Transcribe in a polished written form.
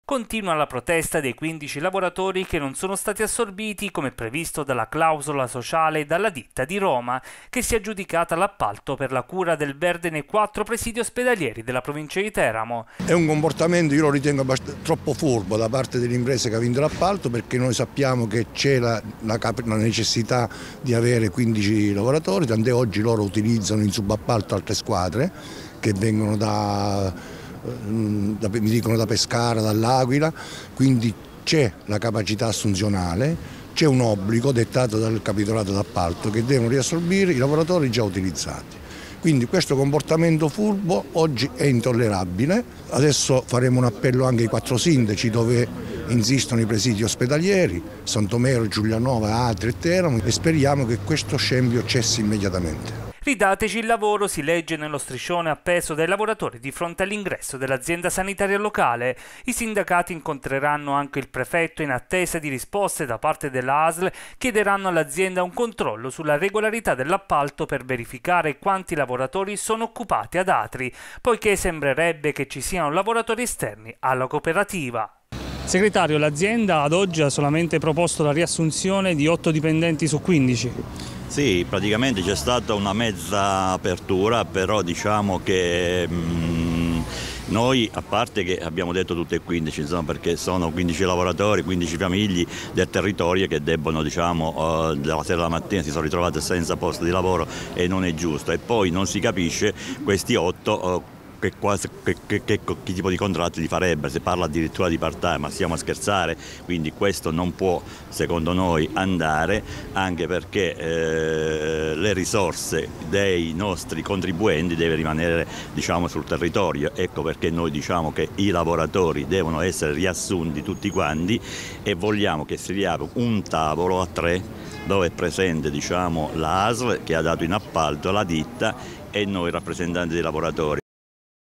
Continua la protesta dei 15 lavoratori che non sono stati assorbiti come previsto dalla clausola sociale dalla ditta di Roma, che si è aggiudicata l'appalto per la cura del verde nei 4 presidi ospedalieri della provincia di Teramo. È un comportamento, io lo ritengo troppo furbo da parte dell'impresa che ha vinto l'appalto, perché noi sappiamo che c'è la necessità di avere 15 lavoratori, tant'è oggi loro utilizzano in subappalto altre squadre che vengono mi dicono da Pescara, dall'Aquila, quindi c'è la capacità assunzionale, c'è un obbligo dettato dal capitolato d'appalto che devono riassorbire i lavoratori già utilizzati. Quindi questo comportamento furbo oggi è intollerabile. Adesso faremo un appello anche ai 4 sindaci dove insistono i presidi ospedalieri, Santomero, Giulianova, Atri e Teramo, e speriamo che questo scempio cessi immediatamente. Ridateci il lavoro, si legge nello striscione appeso dai lavoratori di fronte all'ingresso dell'azienda sanitaria locale. I sindacati incontreranno anche il prefetto in attesa di risposte da parte della ASL, chiederanno all'azienda un controllo sulla regolarità dell'appalto per verificare quanti lavoratori sono occupati ad Atri, poiché sembrerebbe che ci siano lavoratori esterni alla cooperativa. Segretario, l'azienda ad oggi ha solamente proposto la riassunzione di 8 dipendenti su 15. Sì, praticamente c'è stata una mezza apertura, però diciamo che noi, a parte che abbiamo detto tutte e 15, insomma, perché sono 15 lavoratori, 15 famiglie del territorio che debbono, diciamo, dalla sera alla mattina si sono ritrovate senza posto di lavoro e non è giusto. E poi non si capisce questi 8 che tipo di contratti li farebbe, si parla addirittura di part-time, ma stiamo a scherzare, quindi questo non può secondo noi andare, anche perché le risorse dei nostri contribuenti devono rimanere, diciamo, sul territorio. Ecco perché noi diciamo che i lavoratori devono essere riassunti tutti quanti e vogliamo che si riapra un tavolo a 3 dove è presente, diciamo, la ASL che ha dato in appalto la ditta e noi rappresentanti dei lavoratori.